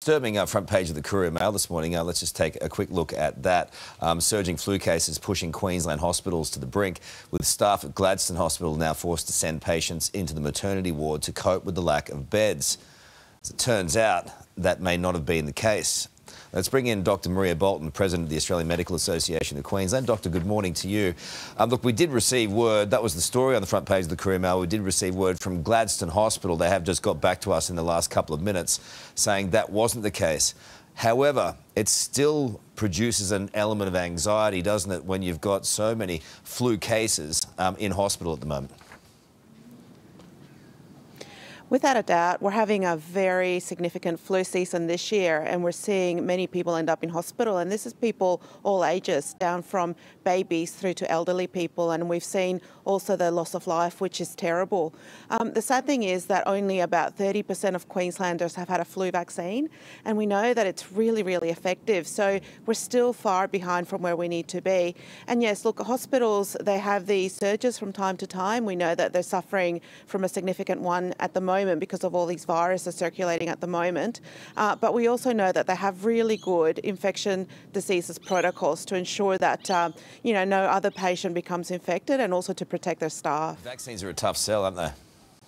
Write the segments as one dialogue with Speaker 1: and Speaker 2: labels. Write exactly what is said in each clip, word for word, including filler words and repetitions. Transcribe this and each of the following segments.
Speaker 1: Disturbing uh, front page of the Courier Mail this morning. Uh, let's just take a quick look at that. Um, surging flu cases pushing Queensland hospitals to the brink, with staff at Gladstone Hospital now forced to send patients into the maternity ward to cope with the lack of beds. As it turns out, that may not have been the case. Let's bring in Doctor Maria Bolton, President of the Australian Medical Association of Queensland. Doctor, good morning to you. Um, look, we did receive word, that was the story on the front page of the Courier Mail, we did receive word from Gladstone Hospital. They have just got back to us in the last couple of minutes saying that wasn't the case. However, it still produces an element of anxiety, doesn't it, when you've got so many flu cases um, in hospital at the moment?
Speaker 2: Without a doubt, we're having a very significant flu season this year, and we're seeing many people end up in hospital, and this is people all ages, down from babies through to elderly people, and we've seen also the loss of life, which is terrible. Um, the sad thing is that only about thirty percent of Queenslanders have had a flu vaccine, and we know that it's really, really effective, so we're still far behind from where we need to be. And yes, look, hospitals, they have these surges from time to time. We know that they're suffering from a significant one at the moment because of all these viruses circulating at the moment. Uh, but we also know that they have really good infection diseases protocols to ensure that um, you know, no other patient becomes infected, and also to protect their staff.
Speaker 1: Vaccines are a tough sell, aren't they?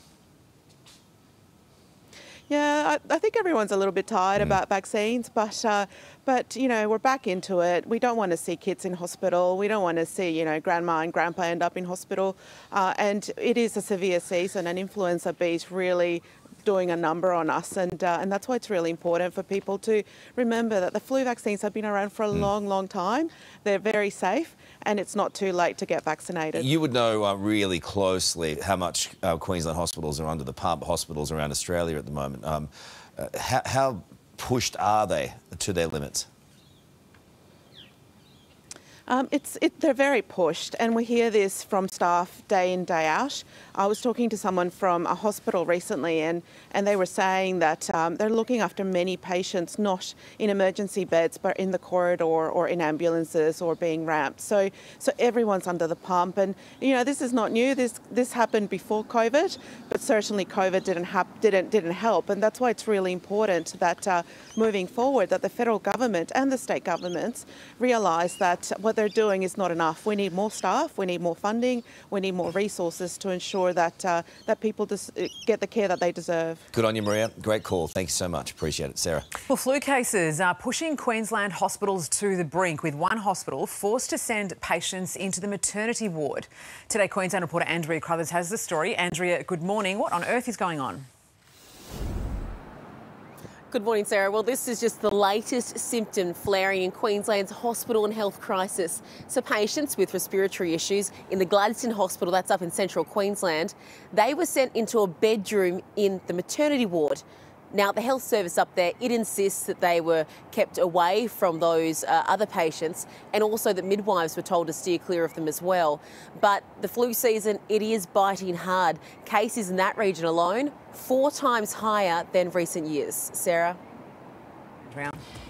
Speaker 2: Yeah, I, I think everyone's a little bit tired mm. about vaccines, but, uh, but, you know, we're back into it. We don't want to see kids in hospital. We don't want to see, you know, grandma and grandpa end up in hospital. Uh, and it is a severe season, and influenza B is really doing a number on us, and uh, and that's why it's really important for people to remember that the flu vaccines have been around for a mm. long, long time. They're very safe, and it's not too late to get vaccinated.
Speaker 1: You would know uh, really closely how much uh, Queensland hospitals are under the pump, hospitals around Australia at the moment. Um, uh, how, how pushed are they to their limits?
Speaker 2: Um, it's, it, they're very pushed, and we hear this from staff day in, day out. I was talking to someone from a hospital recently, and, and they were saying that um, they're looking after many patients, not in emergency beds, but in the corridor or in ambulances or being ramped. So, so everyone's under the pump, and you know, this is not new. This this happened before COVID, but certainly COVID didn't hap didn't didn't help, and that's why it's really important that uh, moving forward, that the federal government and the state governments realise that what they're doing is not enough. We need more staff, we need more funding, we need more resources to ensure that uh, that people just get the care that they deserve.
Speaker 1: Good on you, Maria. Great call. Thank you so much. Appreciate it. Sarah.
Speaker 3: Well, flu cases are pushing Queensland hospitals to the brink, with one hospital forced to send patients into the maternity ward. Today, Queensland reporter Andrea Crothers has the story. Andrea, good morning. What on earth is going on?
Speaker 4: Good morning, Sarah. Well, this is just the latest symptom flaring in Queensland's hospital and health crisis. So patients with respiratory issues in the Gladstone Hospital, that's up in central Queensland, they were sent into a bedroom in the maternity ward. Now, the health service up there, it insists that they were kept away from those uh, other patients, and also that midwives were told to steer clear of them as well. But the flu season, it is biting hard. Cases in that region alone, four times higher than recent years. Sarah?
Speaker 3: Round.